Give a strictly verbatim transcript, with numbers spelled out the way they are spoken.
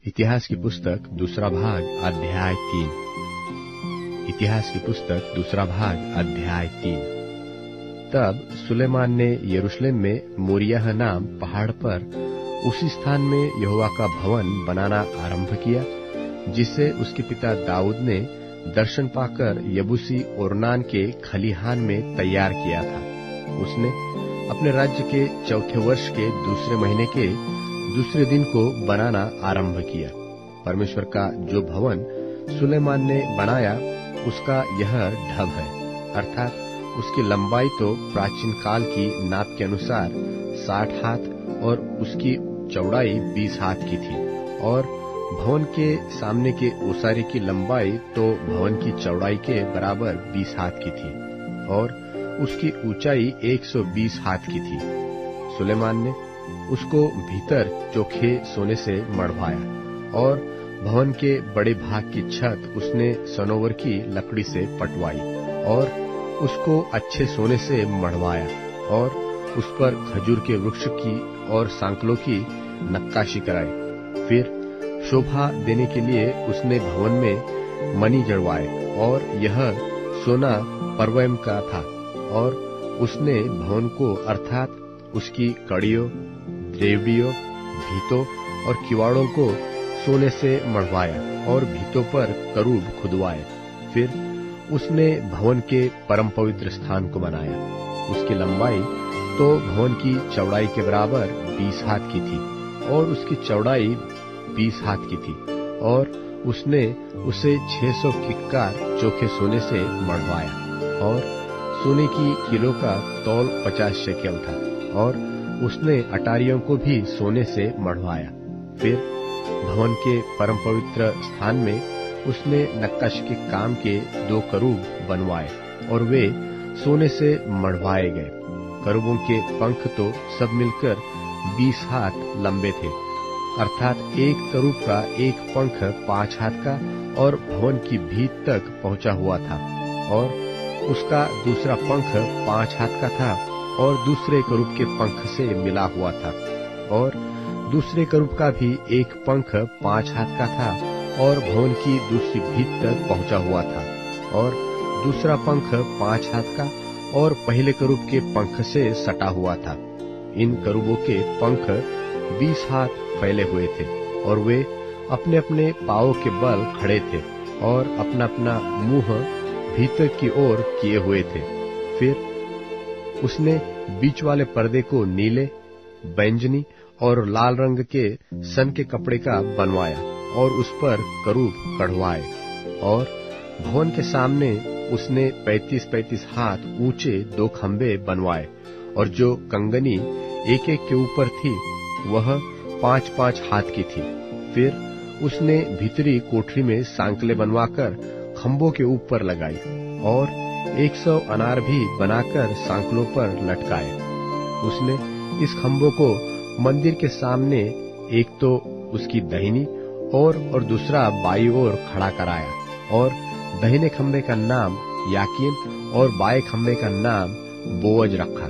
इतिहास की पुस्तक दूसरा भाग अध्याय तीन। इतिहास की पुस्तक दूसरा भाग अध्याय तीन। तब सुलेमान ने यरूशलेम में मोरियह नाम पहाड़ पर उसी स्थान में यहोवा का भवन बनाना आरंभ किया, जिसे उसके पिता दाऊद ने दर्शन पाकर यबूसी ओरनान के खलिहान में तैयार किया था। उसने अपने राज्य के चौथे वर्ष के दूसरे महीने के दूसरे दिन को बनाना आरंभ किया। परमेश्वर का जो भवन सुलेमान ने बनाया उसका यह ढब है, अर्थात उसकी लंबाई तो प्राचीन काल की नाप के अनुसार साठ हाथ और उसकी चौड़ाई बीस हाथ की थी, और भवन के सामने के ओसारे की लंबाई तो भवन की चौड़ाई के बराबर बीस हाथ की थी, और उसकी ऊंचाई एक सौ बीस हाथ की थी। सुलेमान ने उसको भीतर चोखे सोने से मढ़वाया, और भवन के बड़े भाग की छत उसने सनोवर की लकड़ी से पटवाई और उसको अच्छे सोने से मढ़वाया, और उस पर खजूर के वृक्ष की और सांकलों की नक्काशी कराई। फिर शोभा देने के लिए उसने भवन में मणि जड़वाए, और यह सोना परवैम का था, और उसने भवन को अर्थात उसकी कड़ियों, देवड़ियों, भीतों और किवाड़ों को सोने से मढ़वाया और भीतों पर करूब खुदवाए। फिर उसने भवन के परम पवित्र स्थान को बनाया। उसकी लंबाई तो भवन की चौड़ाई के बराबर बीस हाथ की थी, और उसकी चौड़ाई बीस हाथ की थी, और उसने उसे छह सौ किक्कार चोखे सोने से मढ़वाया, और सोने की किलो का तौल पचास शेकेल था, और उसने अटारियों को भी सोने से मढ़वाया। फिर भवन के परम पवित्र स्थान में उसने नक्काशी के काम के दो करूब बनवाए, और वे सोने से मढ़वाए गए। करूबों के पंख तो सब मिलकर बीस हाथ लंबे थे, अर्थात एक करूब का एक पंख पांच हाथ का और भवन की भीत तक पहुंचा हुआ था, और उसका दूसरा पंख पांच हाथ का था और दूसरे करूब के पंख से मिला हुआ था, और दूसरे करूब का भी एक पंख पांच हाथ का था और भवन की दूसरी भीत तक पहुंचा हुआ था, और दूसरा पंख पांच हाथ का और पहले करूब के पंख से सटा हुआ था। इन करूबों के पंख बीस हाथ फैले हुए थे, और वे अपने अपने पांवों के बल खड़े थे और अपना अपना मुंह भीतर की ओर किए हुए थे। फिर उसने बीच वाले पर्दे को नीले, बैंजनी और लाल रंग के सन के कपड़े का बनवाया, और उस पर करूब कढ़वाए। और भवन के सामने उसने पैंतीस पैंतीस हाथ ऊंचे दो खंबे बनवाए, और जो कंगनी एक एक के ऊपर थी वह पांच पांच हाथ की थी। फिर उसने भीतरी कोठरी में सांकले बनवाकर खंभों के ऊपर लगाई, और एक सौ अनार भी बनाकर सांकलों पर लटकाए। उसने इस खंभों को मंदिर के सामने एक तो उसकी दाहिनी ओर और दूसरा बाई ओर खड़ा कराया, और दाहिने खंभे का नाम याकीन और बाएं खंभे का नाम बोअज रखा।